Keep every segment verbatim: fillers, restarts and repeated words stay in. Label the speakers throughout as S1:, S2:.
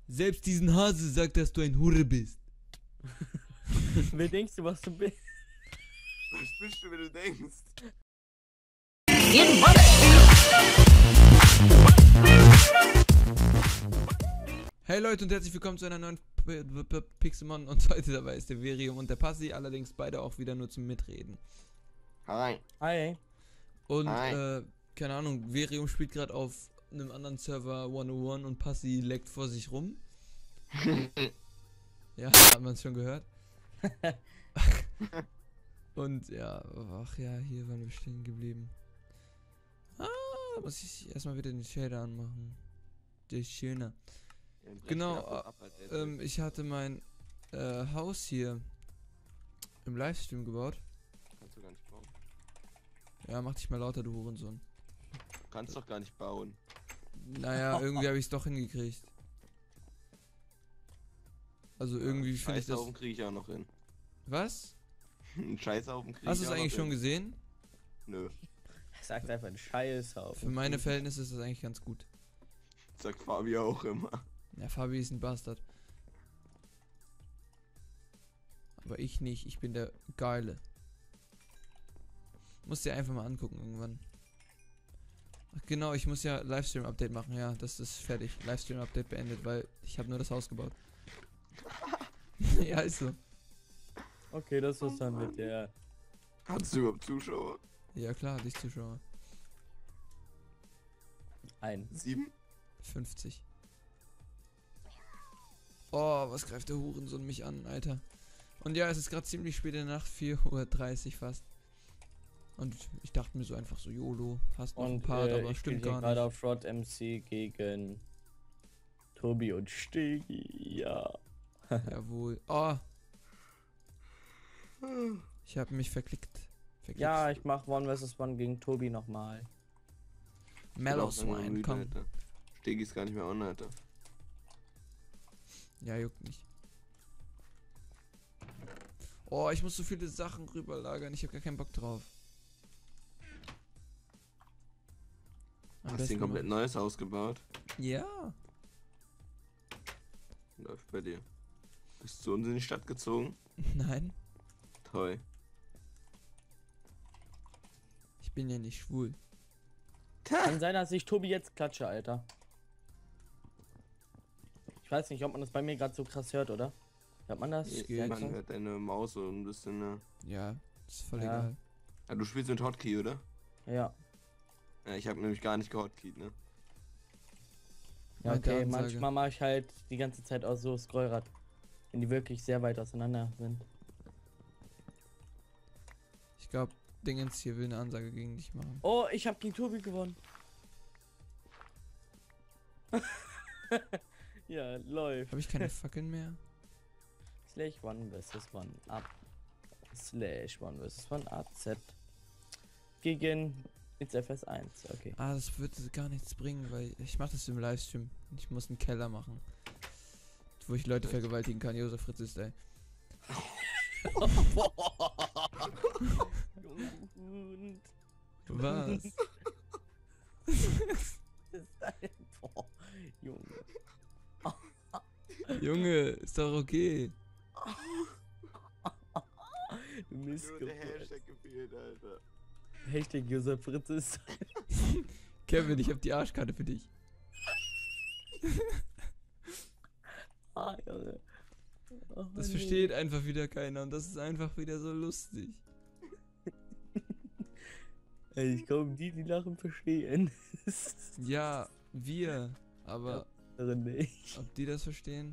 S1: Selbst diesen Hase sagt, dass du ein Hure bist.
S2: Wer denkst du, was du bist?
S3: Was bist du, wenn du denkst?
S1: Hey Leute und herzlich willkommen zu einer neuen P P Pixelmon und heute dabei ist der Verium und der Passi, allerdings beide auch wieder nur zum Mitreden.
S3: Hi.
S2: Hi.
S1: Und
S3: Hi.
S1: äh, keine Ahnung, Verium spielt gerade auf einem anderen Server hundertundeins und Passi leckt vor sich rum. Ja, hat man es schon gehört. Und ja, ach ja, hier waren wir stehen geblieben. Ah, muss ich erstmal wieder den Shader anmachen. Der ist schöner. Genau, äh, ähm, ich hatte mein äh, Haus hier im Livestream gebaut.
S3: Kannst du gar nicht bauen.
S1: Ja, mach dich mal lauter, du Hurensohn.
S3: Du kannst doch gar nicht bauen.
S1: Naja, irgendwie habe ich es doch hingekriegt. Also irgendwie finde ich das...
S3: Scheißhaufen kriege ich auch noch hin.
S1: Was?
S3: Einen Scheißhaufen kriege ich
S1: Hast du es
S3: auch noch
S1: eigentlich schon
S3: hin.
S1: gesehen?
S3: Nö.
S2: Er sagt einfach ein Scheißhaufen.
S1: Für meine Verhältnisse ist das eigentlich ganz gut.
S3: Sagt Fabi auch immer.
S1: Ja, Fabi ist ein Bastard. Aber ich nicht, ich bin der Geile. Musst dir einfach mal angucken irgendwann. Ach genau, ich muss ja Livestream-Update machen, ja, das ist fertig. Livestream-Update beendet, weil ich habe nur das Haus gebaut. Ja, ist so.
S2: Okay, das war's dann mit der.
S3: Hast du überhaupt Zuschauer?
S1: Ja klar, dich Zuschauer.
S2: Ein.
S3: Sieben?
S1: fünfzig. Oh, was greift der Hurensohn mich an, Alter. Und ja, es ist gerade ziemlich spät in der Nacht, vier Uhr dreißig fast. Und ich dachte mir so einfach so, YOLO, hast noch ein
S2: Und
S1: Part,
S2: äh,
S1: aber
S2: ich
S1: stimmt
S2: spiele
S1: gar
S2: gerade
S1: nicht.
S2: auf Rod M C gegen Tobi und Stegi. Ja.
S1: Jawohl. Oh. Ich habe mich verklickt. verklickt.
S2: Ja, ich mach One versus One gegen Tobi nochmal.
S1: Mellow Swine, komm.
S3: Stegi ist gar nicht mehr on, Alter.
S1: Ja, juckt nicht. Oh, ich muss so viele Sachen rüberlagern. Ich habe gar keinen Bock drauf. Am
S3: Hast du
S1: besten
S3: ein komplett
S1: mach-
S3: neues Haus gebaut?
S1: Ja.
S3: Läuft bei dir. Bist du zu uns in die Stadt gezogen?
S1: Nein,
S3: Toll.
S1: ich bin ja nicht schwul.
S2: Kann sein, dass ich Tobi jetzt klatsche, Alter. Ich weiß nicht, ob man das bei mir gerade so krass hört, oder? Hört man das?
S1: Es
S3: Ja,
S1: geht.
S3: man hört deine Maus so ein bisschen, ne?
S1: Ja, ist voll
S2: Ja.
S1: egal.
S3: Ja, du spielst mit Hotkey, oder?
S2: Ja.
S3: Ja, ich habe nämlich gar nicht gehotkeyt, ne?
S2: Ja,
S1: Meinte
S2: okay,
S1: Ansage.
S2: manchmal mache ich halt die ganze Zeit auch so Scrollrad. Wenn die wirklich sehr weit auseinander sind.
S1: Ich glaube, Dingens hier will eine Ansage gegen dich machen.
S2: Oh, ich habe gegen Tobi gewonnen. Ja, läuft.
S1: Habe ich keine Fackeln mehr?
S2: Slash one versus one up. Slash one versus one A Z. Gegen jetzt F S eins, okay.
S1: Ah, das würde gar nichts bringen, weil ich mache das im Livestream. Ich muss einen Keller machen. Wo ich Leute vergewaltigen kann. Josef Fritz ist ey. Was?
S2: Boah, Junge.
S1: Junge, ist doch okay.
S2: Du Mist.
S3: Nur der Hashtag gefehlt, Alter.
S2: Hashtag Josef Fritz ist.
S1: Kevin, ich habe die Arschkarte für dich.
S2: Ah, Junge. Oh,
S1: Das
S2: nee.
S1: versteht einfach wieder keiner und das ist einfach wieder so lustig.
S2: Ey, ich glaube, die, die lachen, verstehen.
S1: Ja, wir. Aber
S2: Andere nicht.
S1: ob die das verstehen?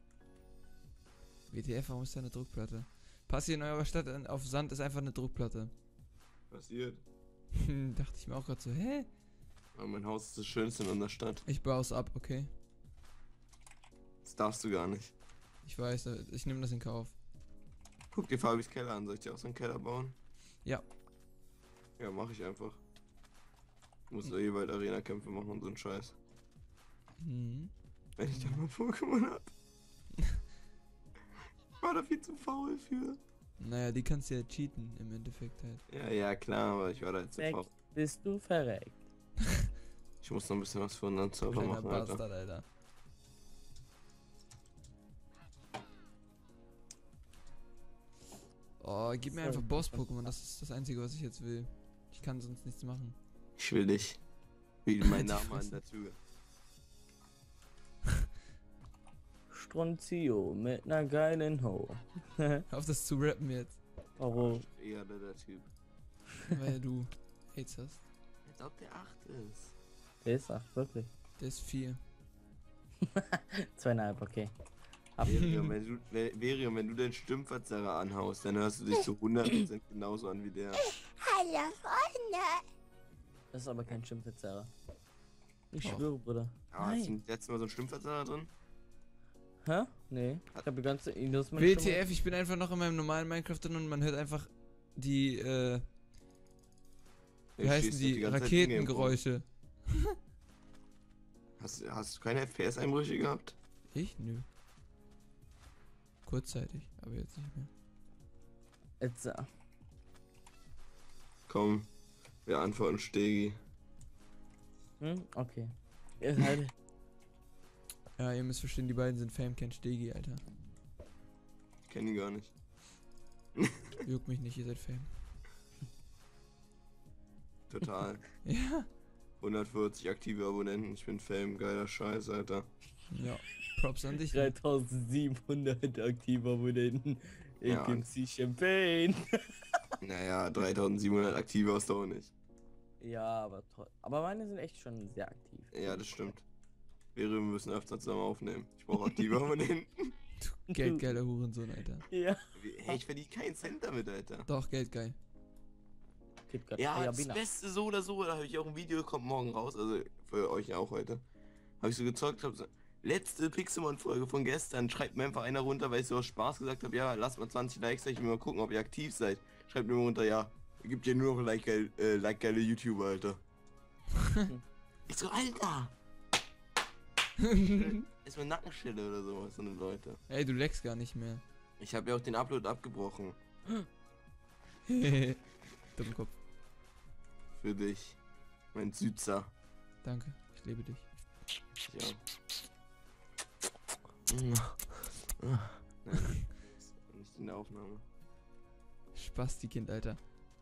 S1: W T F, warum ist da eine Druckplatte? Passi in eurer Stadt an- auf Sand ist einfach eine Druckplatte.
S3: Passiert.
S1: Dachte ich mir auch gerade so, hä?
S3: Aber mein Haus ist das Schönste in unserer Stadt.
S1: Ich baue es ab, okay?
S3: Das darfst du gar nicht.
S1: Ich weiß, äh, ich nehme das in Kauf.
S3: Guck dir Fabis Keller an. Soll ich dir auch so einen Keller bauen?
S1: Ja.
S3: Ja, mach ich einfach. Muss da eh bald Arena-Kämpfe machen und so ein Scheiß.
S1: Mhm.
S3: Wenn ich dann mal Pokémon hab. Ich war da viel zu faul für.
S1: Naja, die kannst du ja cheaten im Endeffekt halt.
S3: Ja, ja, klar, aber ich war da jetzt zu
S2: Weg
S3: faul.
S2: bist du verreckt.
S3: Ich muss noch ein bisschen was für unseren Server
S1: Kleiner
S3: machen, Alter.
S1: Bastard, Alter. gib mir
S2: So,
S1: einfach
S2: das
S1: Boss-Pokémon, das ist das Einzige, was ich jetzt will. Ich kann sonst nichts machen.
S3: Ich will dich. Wie mein
S1: Die
S3: Name an
S1: Fresse.
S3: dazu.
S2: Stronzio mit einer geilen Ho.
S1: Hör auf das zu rappen jetzt,
S2: Warum?
S3: Eher der, der Typ.
S1: weil du AIDS hast.
S3: Als ob der acht ist.
S2: Der ist acht, wirklich.
S1: Der ist vier.
S2: Zweieinhalb, okay. Ab.
S3: Verium, wenn du, Ve- Verium, wenn du den Stimmverzerrer anhaust, dann hörst du dich zu hundert Prozent genauso an wie der.
S4: Hallo Freunde.
S2: Das ist aber kein Stimmverzerrer. Ich
S1: Doch.
S2: schwöre, Bruder.
S3: Ah, hast du
S2: Nein.
S3: letztes Mal so einen Stimmverzerrer drin?
S2: Hä? Nee. Ich habe die ganze. Das ist meine
S1: W
S2: Stimme-
S1: T F, ich bin einfach noch in meinem normalen Minecraft drin und man hört einfach die, äh, wie
S3: Ja,
S1: heißen
S3: schießt doch
S1: die,
S3: ganze Zeit Dinge im Raum.
S1: Raketengeräusche.
S3: Hast, hast du keine F P S-Einbrüche gehabt?
S1: Ich? Nö. Kurzzeitig, aber jetzt nicht mehr.
S2: Jetzt, äh,
S3: Komm, wir antworten Stegi.
S2: hm? Okay. Ist halt.
S1: Ja, ihr müsst verstehen, die beiden sind Fame, kein Stegi, Alter.
S3: Ich kenn ihn gar nicht.
S1: Juckt mich nicht, ihr seid Fame.
S3: Total.
S1: Ja.
S3: hundertvierzig aktive Abonnenten, ich bin Fame, geiler Scheiß, Alter.
S1: Ja. Props an dich.
S2: dreitausendsiebenhundert aktive Abonnenten. Ich
S3: Ja.
S2: geb sie Champagne.
S3: Naja, dreitausendsiebenhundert aktive hast du auch nicht.
S2: Ja, aber toll. Aber meine sind echt schon sehr aktiv.
S3: Ja, das stimmt. Wir müssen öfter zusammen aufnehmen. Ich brauche aktive Abonnenten.
S1: Geldgeiler Hurensohn, Alter.
S2: Ja.
S3: Hey, ich verdiene keinen Cent damit, Alter.
S1: Doch, geldgeil.
S2: KitKat.
S3: Ja,
S2: Ah,
S3: das
S2: Bina.
S3: Beste so oder so, da habe ich auch ein Video, kommt morgen raus, also für euch auch heute. Habe ich so gezockt, habe so, letzte Pixelmon-Folge von gestern, schreibt mir einfach einer runter, weil ich so aus Spaß gesagt habe, ja, lasst mal zwanzig Likes, ich will mal gucken, ob ihr aktiv seid. Schreibt mir runter, ja, gibt ja nur noch like, geil, äh, like geile YouTuber, Alter. Ich so, Alter! Ist mir Nackenstelle oder sowas, so eine Leute.
S1: Ey, du leckst gar nicht mehr.
S3: Ich habe ja auch den Upload abgebrochen.
S1: Dummkopf.
S3: Für dich. Mein Süßer.
S1: Danke, ich liebe dich.
S3: Ja. Nein, nicht in der Aufnahme.
S1: Spasti-Kind, Alter.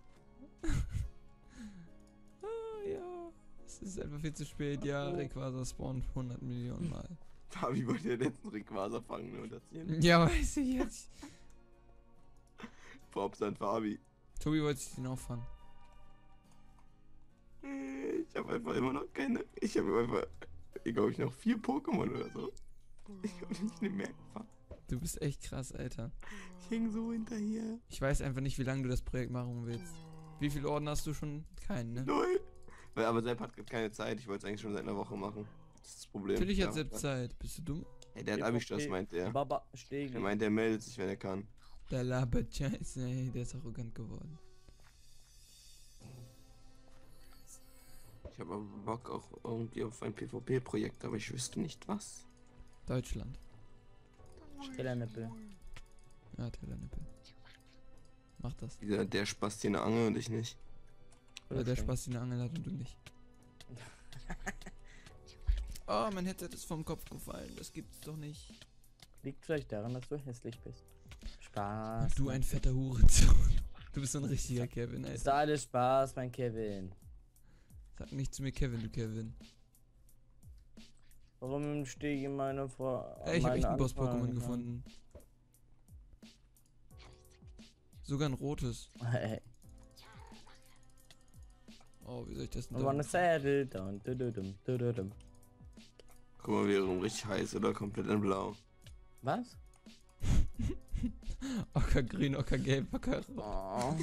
S1: Ah, ja. Es ist einfach viel zu spät. Ja, Rayquaza spawnt hundert Millionen Mal.
S3: Fabi wollte ja letzten Rayquaza fangen und erzählen.
S1: Ja, weiß ich jetzt.
S3: Props an Fabi.
S1: Tobi wollte sich den auffangen.
S3: Ich habe einfach immer noch keine. Ich habe einfach. Ich glaube, ich noch vier Pokémon oder so. Ich habe nicht mehr gefangen.
S1: Du bist echt krass, Alter.
S3: Ich häng so hinterher.
S1: Ich weiß einfach nicht, wie lange du das Projekt machen willst. Wie viele Orden hast du schon? Keinen, ne?
S3: Null. Weil, aber Sepp hat gerade keine Zeit. Ich wollte es eigentlich schon seit einer Woche machen. Das ist das Problem.
S1: Natürlich hat
S3: Ja,
S1: Sepp Zeit. Bist du dumm?
S3: Hey, der hat Abi-Stress, meint er.
S2: Baba,
S3: Er
S2: Stegen.
S3: meint, er meldet sich, wenn er kann.
S1: Der labert Scheiße, ey, der ist arrogant geworden.
S3: Ich habe aber Bock auch irgendwie auf ein PvP-Projekt, aber ich wüsste nicht was.
S1: Deutschland.
S2: Tellernippel.
S1: Ja, Tellernippel. Mach das.
S3: Dieser, der Spaß hier eine Angel und ich nicht.
S1: Weil der Spaß in der Angel hat und du nicht. Oh, mein Headset ist vom Kopf gefallen. Das gibt's doch nicht.
S2: Liegt vielleicht daran, dass du hässlich bist. Spaß.
S1: Du ein fetter Hurensohn. Du bist so ein richtiger Kevin,
S2: Ist
S1: Alter.
S2: alles Spaß, mein Kevin.
S1: Sag nicht zu mir Kevin, du Kevin.
S2: Warum stehe ich in meiner Vor...
S1: Ey, ich hab echt
S2: meine
S1: ein Boss-Pokémon
S2: Anfragen?
S1: gefunden. Sogar ein rotes.
S2: Hey,
S1: Oh, wie soll ich das denn
S2: I wanna
S1: da?
S2: saddle down. Du-du-dum, du-du-dum.
S3: Guck mal, wäre richtig heiß oder komplett in blau.
S2: Was?
S1: Ockergrün, Ockergelb, Ockerrot.
S2: Oh.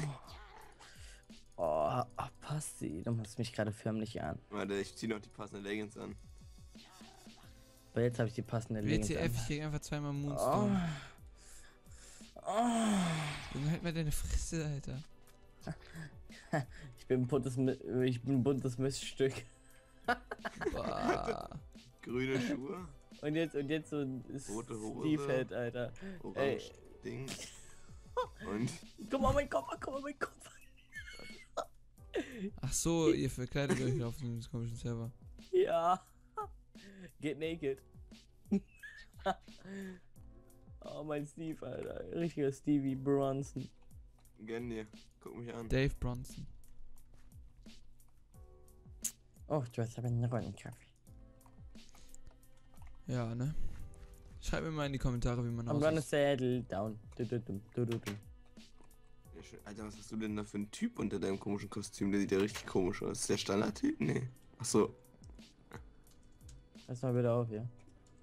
S2: Oh, oh, Passi, du machst mich gerade förmlich an.
S3: Warte, ich zieh noch die passende Leggings an.
S2: Aber jetzt habe ich die passende
S1: W
S2: Leggings
S1: T F, ich
S2: an.
S1: krieg einfach zweimal
S2: Oh.
S1: Moonstone.
S2: Oh.
S1: Junge, halt mal deine Fresse, Alter.
S2: Ich bin ein buntes, Mi- ich bin ein buntes Miststück.
S1: Boah.
S3: Grüne Schuhe,
S2: Und jetzt, und jetzt so ein
S3: Rote Hose.
S2: Steve-Head, Alter.
S3: orange Ding. Und
S2: Guck mal, mein Kopf, guck mal, mein Kopf.
S1: Ach so, ihr verkleidet euch auf diesem komischen Server.
S2: Ja. Get naked. Oh, mein Steve, Alter. Richtiger Stevie Bronson.
S3: Gönn dir. Guck mich an.
S1: Dave Bronson.
S2: Oh, du hast aber einen roten Kaffee.
S1: Ja, ne? Schreib mir mal in die Kommentare, wie man
S2: I'm gonna
S1: aussieht.
S2: settle down. Du, du, du, du, du, du.
S3: Ja, schön. Alter, was hast du denn da für einen Typ unter deinem komischen Kostüm? Der sieht ja richtig komisch aus. Ist der Standardtyp? Nee. Achso.
S2: Pass mal bitte auf, ja?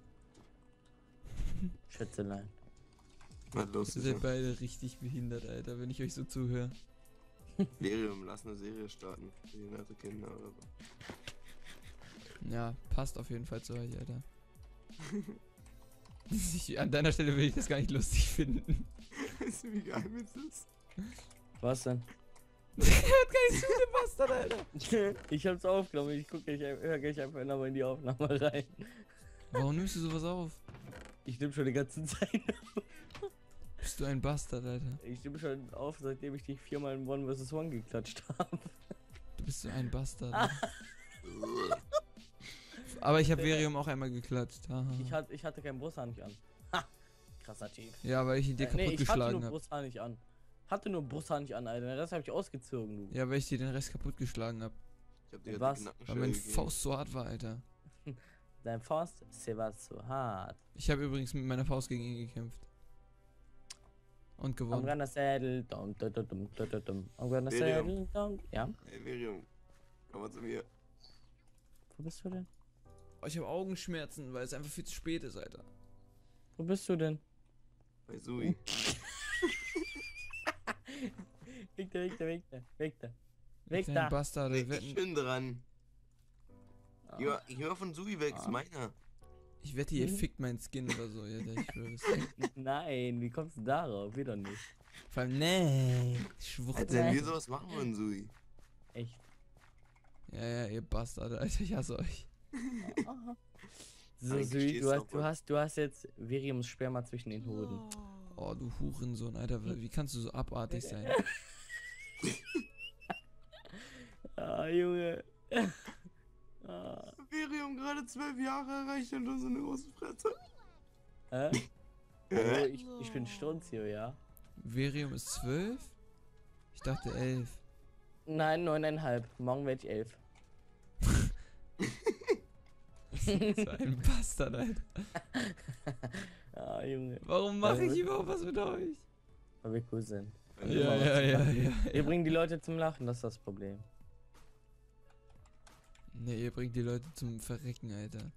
S2: Schätzelein.
S3: Was los
S1: Ihr
S3: ist
S1: seid
S3: ja.
S1: beide richtig behindert, Alter, wenn ich euch so zuhöre.
S3: Verium, lass eine Serie starten. Behinderte Kinder oder so.
S1: Ja, passt auf jeden Fall zu euch, Alter. Ich, an deiner Stelle will ich das gar nicht lustig finden.
S3: Weißt du, wie geil das ist?
S2: Was denn?
S1: Er hat gar nicht zugepasst, Alter.
S2: Ich hab's aufgenommen, ich gucke, ich höre gleich einfach nochmal in die Aufnahme rein.
S1: Warum nimmst du sowas auf?
S2: Ich nehme schon die ganze Zeit.
S1: Bist du ein Bastard, Alter.
S2: Ich nehme schon auf, seitdem ich dich viermal in One versus. One geklatscht habe.
S1: Du bist so ein Bastard. Alter. Aber ich habe Verium auch einmal geklatscht. Haha.
S2: Ich, hat, ich hatte keinen Brusthaar nicht an. Ha! Krasser Typ.
S1: Ja, weil ich ihn dir
S2: Äh, nee,
S1: kaputt
S2: ich hatte
S1: geschlagen
S2: nur
S1: habe.
S2: Brusthaar nicht an. Hatte nur Brusthaar nicht an, Alter. Den Rest habe ich ausgezogen, du.
S1: Ja, weil ich dir den Rest kaputt geschlagen habe.
S3: Ich hab dir jetzt
S2: Was?
S3: die
S1: Weil
S3: Nackenschelle
S1: mein
S3: gegeben.
S1: Faust so hart war, Alter.
S2: Dein Faust, sie war zu hart.
S1: Ich habe übrigens mit meiner Faust gegen ihn gekämpft. Und
S2: I'm
S1: gewonnen.
S2: gonna settle down. dum, dum, dum, dum, dum, dum. I'm gonna
S3: Medium.
S2: settle down. Ja?
S3: Hey, Verium. Komm mal zu mir.
S2: Wo bist du denn?
S1: Oh, ich habe Augenschmerzen, weil es einfach viel zu spät ist, Alter.
S2: Wo bist du denn?
S3: Bei Sui.
S2: Weg da, weg da, weg da, weg da.
S1: Ihr
S2: Weg
S1: kleinen
S2: da.
S1: Bastarde,
S3: Ich
S1: wetten.
S3: bin dran. Ich hör, ich hör von Sui weg, ist
S2: Ah.
S3: meiner.
S1: Ich wette, ihr
S2: Hm?
S1: fickt meinen Skin oder so, Alter. Ich schwör's.
S2: Nein, wie kommst du darauf? Wieder nicht.
S1: Vor allem, nee. Schwucht.
S3: Als wenn wir sowas machen würden, Sui.
S2: Echt.
S1: Ja, ja, ihr Bastarde, Alter. Ich hasse euch.
S2: So,
S3: Eigentlich
S2: Sui,
S3: stehst
S2: du
S3: du
S2: hast,
S3: auf
S2: du
S3: was.
S2: hast, du hast jetzt Viriums Sperma zwischen den Hoden.
S1: Oh, du Hurensohn, Alter. Wie kannst du so abartig sein?
S2: Ah, Junge. Ah.
S3: Verium gerade zwölf Jahre erreicht und du so eine große Fresse.
S2: Hä? Also, ich, ich bin Stonzio, ja?
S1: Verium ist zwölf? Ich dachte elf.
S2: Nein, neuneinhalb. Morgen werde ich elf.
S1: So ein Bastard, Alter.
S2: Ah, Junge.
S1: Warum mache ich überhaupt was mit euch?
S2: Weil wir cool sind.
S1: Ja, ja, ja, ja.
S2: Wir bringen die Leute zum Lachen, das ist das Problem.
S1: Ne, ihr bringt die Leute zum Verrecken, Alter.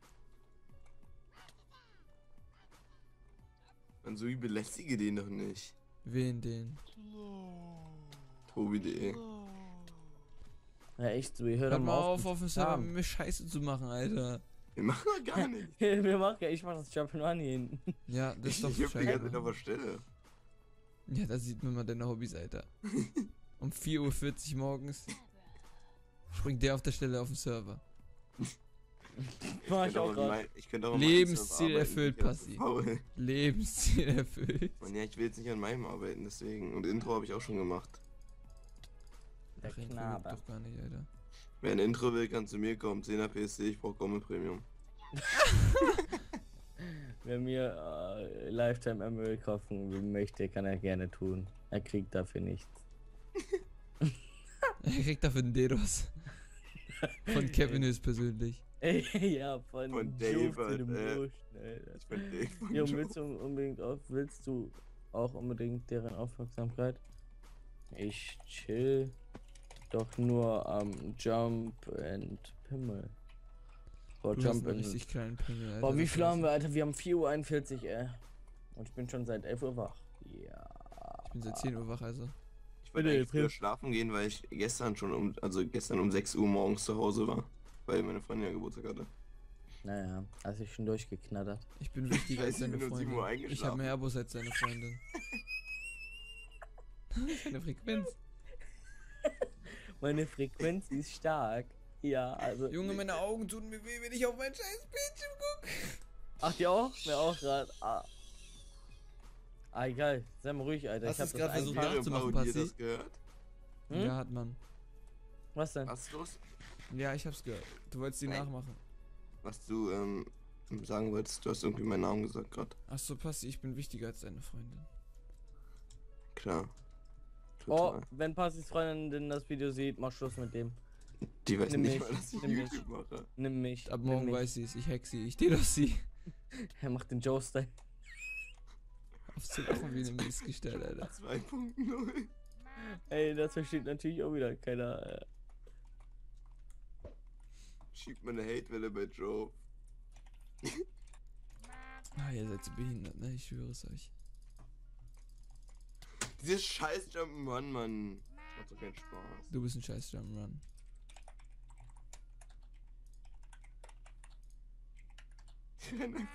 S3: Und Sui, belästige den doch nicht.
S1: Wen den?
S3: Tobi punkt de.
S2: Ja, echt, Sui, hör doch
S1: Hört mal auf,
S2: mit
S1: auf dem
S2: dem
S1: Server
S2: Namen.
S1: mit mir Scheiße zu machen, Alter.
S3: Wir machen doch gar nicht.
S2: Wir machen ja, ich mach das Jump'n'Run hier hinten.
S1: Ja, das ist doch
S3: Ich hab die ganze Zeit
S1: scheiße.
S3: auf der Stelle.
S1: Ja, da sieht man mal deine Hobbys, Alter. Um vier Uhr vierzig morgens springt der auf der Stelle auf den Server.
S2: Mach
S3: Ich
S2: ich
S3: könnte
S2: auch
S3: auch in
S2: gerade.
S3: mein- ich könnte auch in
S1: Lebensziel
S3: meinem Server
S1: erfüllt,
S3: arbeiten, ich bin
S1: Passi.
S3: faul.
S1: Lebensziel erfüllt.
S3: Und ja, ich will jetzt nicht an meinem arbeiten, deswegen. Und Intro habe ich auch schon gemacht.
S2: Der
S1: Ach, Intro
S2: Knabe.
S1: gibt doch gar nicht, Alter.
S3: Wer ein Intro will, kann zu mir kommen. zehner P S C, ich brauche Gomme Premium.
S2: Wer mir äh, Lifetime Emerald kaufen möchte, kann er gerne tun. Er kriegt dafür nichts.
S1: Er kriegt dafür einen Dedos. Von Kevin höchstpersönlich.
S2: Ja, von,
S3: Von
S2: Jove
S3: David,
S2: zu dem
S3: äh,
S2: Busch, Alter.
S3: Ich bin Dave von
S2: Ja,
S3: Joe.
S2: willst du unbedingt auch, willst du auch unbedingt deren Aufmerksamkeit? Ich chill doch nur am Jump and Pimmel. Boah,
S1: Du hast
S2: Jump
S1: einen
S2: and...
S1: richtig kleinen Pimmel, Alter.
S2: Boah, wie
S1: das
S2: viel
S1: weiß
S2: haben
S1: ich.
S2: wir, Alter? Wir haben vier Uhr einundvierzig, ey. Und ich bin schon seit elf Uhr wach. Ja.
S1: Ich bin seit zehn Uhr wach, also.
S3: Ich wollte
S2: Bitte,
S3: eigentlich früher
S2: Prim.
S3: schlafen gehen, weil ich gestern schon um, also gestern um sechs Uhr morgens zu Hause war. Weil meine Freundin ja Geburtstag hatte.
S2: Naja, hast dich schon durchgeknattert.
S1: Ich bin wichtiger als
S3: Scheiße, ich
S1: seine
S3: bin um sieben Uhr
S1: Freundin. Ich habe
S3: eingeschlafen.
S1: mehr Abos als seine Freundin. Seine Frequenz.
S2: Meine Frequenz ist stark. Ja, also...
S1: Junge, meine Augen tun mir weh, wenn ich auf mein scheiß Bildschirm gucke.
S2: Ach, die auch? Mir auch gerade. Ah. ah, egal. Sei mal ruhig, Alter.
S1: Hast
S2: ich hab
S1: du's
S2: das
S1: grad versucht
S2: eigentlich-
S1: nachzumachen,
S3: Parodiert
S1: Passi?
S3: das gehört?
S2: Hm?
S1: Ja, hat man.
S2: Was denn?
S3: Was ist los?
S1: Ja, ich hab's gehört. Du wolltest die
S3: Nein.
S1: nachmachen.
S3: Was du ähm, sagen wolltest, du hast irgendwie meinen Namen gesagt gerade.
S1: Ach so, Passi, ich bin wichtiger als deine Freundin.
S3: Klar.
S2: Oh,
S3: Total.
S2: wenn Passis Freundin das Video sieht, mach Schluss mit dem.
S3: Die weiß
S2: Nimm
S3: nicht
S2: mich,
S3: mal, dass ich
S2: nimm mich.
S3: YouTube mache.
S2: Nimm mich.
S1: Ab
S2: nimm
S1: morgen
S2: mich.
S1: weiß sie es. Ich hack sie. Ich DDoS sie.
S2: Er macht den Joe-Style.
S1: Auf zu lachen wie eine Missgestelle, Alter.
S3: zwei Punkt null.
S2: Ey, das versteht natürlich auch wieder keiner. äh.
S3: Schiebt mir eine Hatewelle bei Joe.
S1: Ah, ihr seid so behindert, ne? Ich schwöre es euch.
S3: Dieses scheiß Jump'n'Run, Mann. Macht doch keinen Spaß.
S1: Du bist ein scheiß Jump'n'Run.
S3: Ich renn einfach.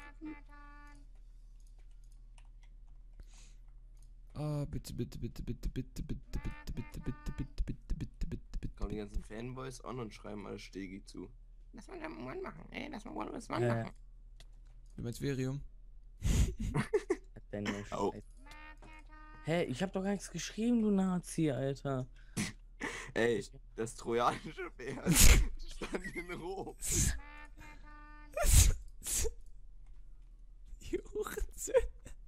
S1: Ah, bitte, bitte, bitte, bitte, bitte, bitte, bitte, bitte, bitte, bitte, bitte, bitte, bitte, bitte.
S3: Kommen die ganzen Fanboys an und schreiben alle Stegi zu. Lass mal Jump'n'Run machen, ey, lass mal One vs One
S2: Ja,
S3: machen.
S1: Du meinst Verium?
S2: Deine
S3: Au.
S2: Scheiße. Hä, ich hab doch gar nichts geschrieben, du Nazi, Alter.
S3: Ey, das trojanische Pferd stand in Rom.
S1: Die Hurensöhne.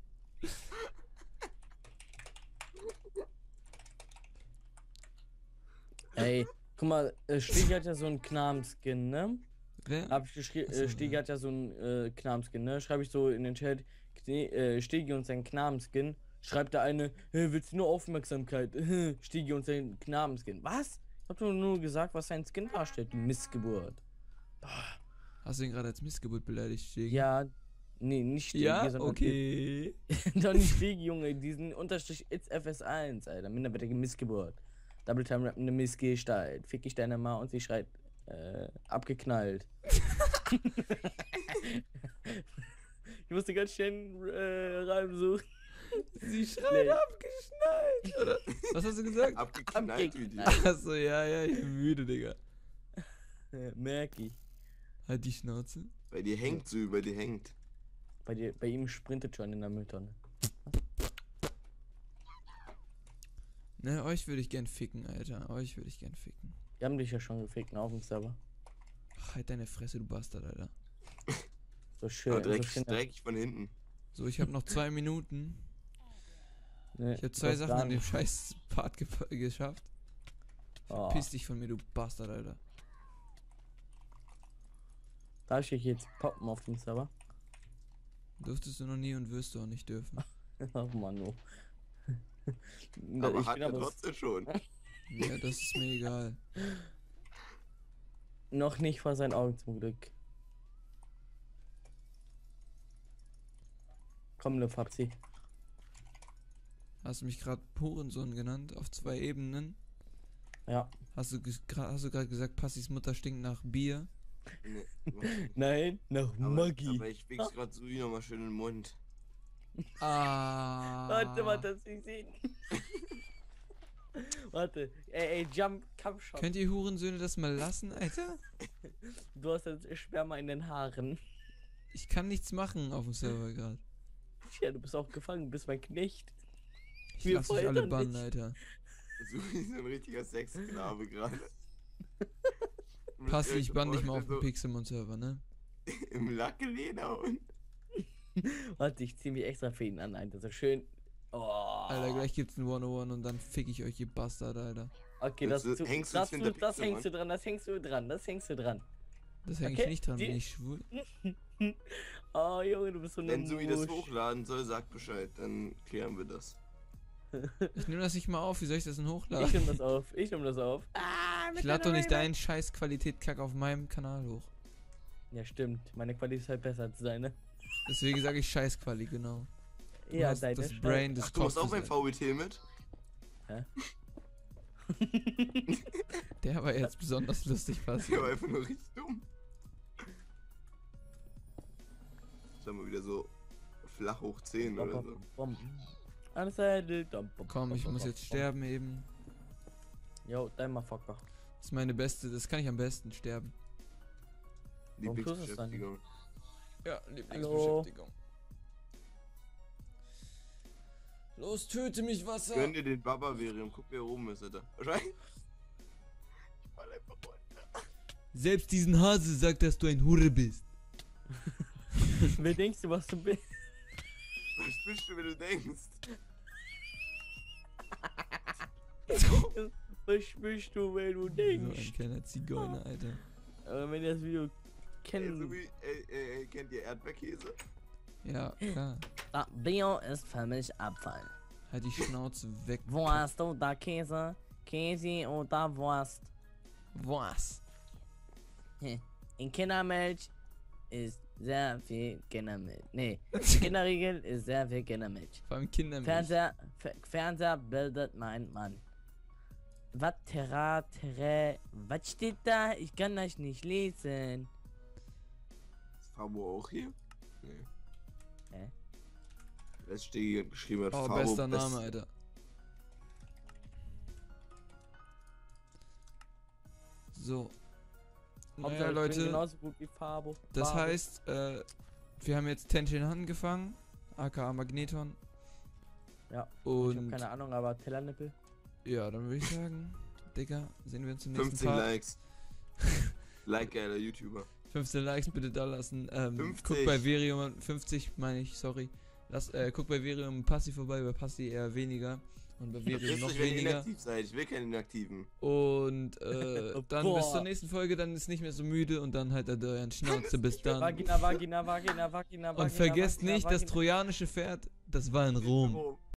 S2: Ey, guck mal, äh, Stegi hat ja so einen Knarm-Skin, ne?
S1: Wer?
S2: Hab ich geschrieben,
S1: Achso,
S2: äh, Stegi
S1: ja.
S2: hat ja so einen äh, Knarm-Skin, ne? Schreibe ich so in den Chat, Kne äh, Stegi und sein Knarm-Skin. Schreibt da eine, hey, willst du nur Aufmerksamkeit? Stegi und sein Knarm-Skin. Was? Ich hab doch nur gesagt, was sein Skin darstellt, du Missgeburt.
S1: Hast du ihn gerade als Missgeburt beleidigt, Stegi?
S2: Ja, nee, nicht Stegi,
S1: Ja,
S2: sondern
S1: okay.
S2: doch nicht Stegi, Junge, diesen Unterstrich It's F S eins, Alter, minderwertige Missgeburt. Double Time Rap eine Missgestalt. Fick ich deine Ma und sie schreit, äh, abgeknallt. Ich musste ganz schön äh, Reim suchen.
S1: Sie schreit
S2: Nee.
S1: abgeschnallt. Oder? Was hast du gesagt?
S3: Abgeknallt wie die.
S1: Achso, ja, ja, ich bin müde, Digga.
S2: Äh, merk ich.
S1: Halt die Schnauze.
S3: Bei dir hängt so, über dir hängt.
S2: Bei, dir, bei ihm sprintet schon in der Mülltonne.
S1: Ne, euch würde ich gern ficken, Alter. Euch würde ich gern ficken.
S2: Wir haben dich ja schon gefickt, ne, auf dem Server.
S1: Ach, halt deine Fresse, du Bastard, Alter.
S2: So schön.
S3: Aber
S2: so
S3: dreckig,
S2: schön
S3: dreckig von hinten.
S1: So, ich habe noch zwei Minuten.
S2: ne,
S1: Ich habe zwei
S2: das
S1: Sachen
S2: gar
S1: an dem
S2: nicht.
S1: scheiß Part ge geschafft.
S2: Oh.
S1: Piss dich von mir, du Bastard, Alter.
S2: Darf ich dich jetzt poppen auf dem Server?
S1: Durftest du noch nie und wirst du auch nicht dürfen.
S2: Ach Mann, oh.
S3: Aber
S2: ich
S3: hat
S2: bin
S3: er
S2: aber
S3: trotzdem schon.
S1: Ja, das ist mir egal.
S2: noch nicht vor seinen Augen zum Glück. Komm, Le Fabsi.
S1: Hast du mich gerade Hurensohn genannt? Auf zwei Ebenen.
S2: Ja.
S1: Hast du ges- gra- hast du gerade gesagt, Passis Mutter stinkt nach Bier?
S3: Nee,
S2: Nein, nach
S3: aber,
S2: Maggi.
S3: aber ich wichs grad so wie nochmal schön in den Mund.
S1: Ah.
S2: Warte, warte, das ich sehen. Warte, ey, ey, Jump, komm schon.
S1: Könnt ihr Hurensöhne das mal lassen, Alter?
S2: Du hast jetzt Sperma in den Haaren.
S1: Ich kann nichts machen auf dem Server gerade.
S2: Tja, du bist auch gefangen, bist mein Knecht.
S1: Ich
S2: Wir
S1: lass euch alle
S2: foltern
S1: bannen,
S2: dich.
S1: Alter.
S3: So wie so ein richtiger Sexsklave gerade.
S1: Passi, ich bann dich mal auf dem Pixelmon-Server, ne?
S3: Im Lackeleder und.
S2: Warte, ich zieh mich extra für ihn an, Alter. So schön. Oh.
S1: Alter, gleich gibt's ein hundertundeins und dann fick ich euch, ihr Bastard, Alter.
S2: Okay, das,
S3: Das,
S2: das,
S3: äh, hängst
S2: das,
S3: du jetzt hinter
S2: du, das
S3: Pixelmann?
S2: hängst du dran, das hängst du dran, das hängst du dran.
S1: Das häng ich
S2: Okay,
S1: nicht dran,
S2: die-
S1: bin ich schwul.
S2: Oh, Junge, du bist so eine
S3: Wenn Sui das
S2: Musch.
S3: hochladen soll, sagt Bescheid, dann klären wir das.
S1: Ich nehme das nicht mal auf, wie soll ich das denn
S2: Ich
S1: hochladen?
S2: nehm das auf, ich nehm das auf.
S1: Ich lade doch nicht deinen scheiß Qualität-Kack auf meinem Kanal hoch.
S2: Ja, stimmt. Meine Qualität ist halt besser als deine.
S1: Deswegen sage ich scheiß Quali, genau. Du
S2: Ja,
S1: hast
S2: deine
S1: das
S2: Scheiß-
S1: Brain des
S3: Ach, du machst auch
S1: Kopfes.
S3: beim V W T mit?
S1: Der war jetzt besonders lustig,
S3: Der
S1: passiert.
S3: war einfach nur richtig dumm. Sag mal wieder so flach hoch zehn oder so.
S2: Bom. Alles Seite. dum, bum,
S1: Komm,
S2: bum,
S1: ich
S2: bum,
S1: muss
S2: bum,
S1: jetzt
S2: bum.
S1: sterben eben.
S2: Jo, dein Motherfucker.
S1: Das ist meine beste, das kann ich am besten sterben.
S2: Warum tust du das dann nicht?
S3: Lieblingsbeschäftigung.
S1: Ja,
S2: Lieblingsbeschäftigung.
S1: Los, töte mich, Wasser!
S3: Gönn dir den Baba-Varium, guck wer oben ist, Alter. Wahrscheinlich. Ich fall einfach runter.
S1: Selbst diesen Hase sagt, dass du ein Hure bist.
S2: Wer denkst du, was du bist?
S3: Was bist du, wenn du denkst?
S2: Was sprichst du, wenn du
S1: So ein
S2: denkst?
S1: kleiner Zigeuner, Alter.
S2: Aber wenn ihr das Video
S3: Ey,
S2: kennt,
S3: so wie, ey, ey, ey, kennt ihr Erdbeerkäse?
S1: Ja, klar.
S2: das Bio ist für mich Abfall.
S1: Halt die Schnauze weg.
S2: Wurst oder Käse? Käse oder Wurst?
S1: Was?
S2: In Kindermilch ist sehr viel Kindermilch. Nee, Kinderriegel ist sehr viel Kindermilch.
S1: Vor allem Kindermilch.
S2: Fernseher, F Fernseher bildet mein Mann. Was terra, terra, was steht da? Ich kann das nicht lesen.
S3: Ist Fabo auch hier? Nee.
S2: Hä?
S3: Es steht hier geschrieben, hat
S1: Oh,
S3: Fabo
S1: bester
S3: best-
S1: Name, Alter. So. Naja,
S2: Hauptsache, ich bin
S1: Leute,
S2: genauso gut wie Fabo.
S1: das
S2: Fabo.
S1: heißt, äh, wir haben jetzt Tenshin Han gefangen, aka Magneton.
S2: Ja, ich hab
S1: Und
S2: keine Ahnung, aber Tellernippel.
S1: ja, dann würde ich sagen, Digga, sehen wir uns im nächsten
S3: fünfzehn
S1: Part.
S3: Likes. Like geiler YouTuber.
S1: fünfzehn Likes bitte da lassen. Ähm,
S3: fünfzig.
S1: guck bei Verium, fünfzig meine ich, sorry. Lass, äh, guck bei Verium und Passi vorbei, bei Passi eher weniger. Und bei Verium
S3: Vergesst
S1: noch
S3: euch, wenn ihr
S1: weniger.
S3: inaktiv seid. Ich will keinen Inaktiven.
S1: Und äh,
S2: Oh,
S1: dann
S2: boah.
S1: bis zur nächsten Folge, dann ist nicht mehr so müde und dann halt er euren Schnauze bis dann.
S2: Vagina, Vagina, Vagina, Vagina, Vagina.
S1: Und vergesst
S2: Vagina,
S1: nicht, das
S2: Vagina.
S1: trojanische Pferd, das war in Rom.
S3: Rom.